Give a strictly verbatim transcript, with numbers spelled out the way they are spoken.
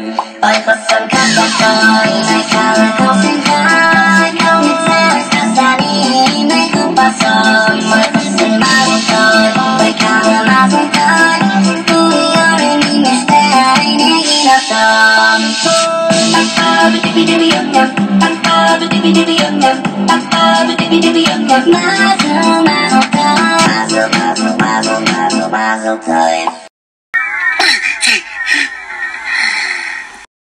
Ôi phật son khắp bọc tôi này kalau kau sentai kau ngetes kasani này ku pasong mai pesen baru tôi ôi kalau aku kan ku orang ini mesti ini inatom tanpa betibi-tibi yum-yum tanpa betibi-tibi yum-yum tanpa betibi-tibi yum-yum masuk masuk masuk masuk masuk masuk masuk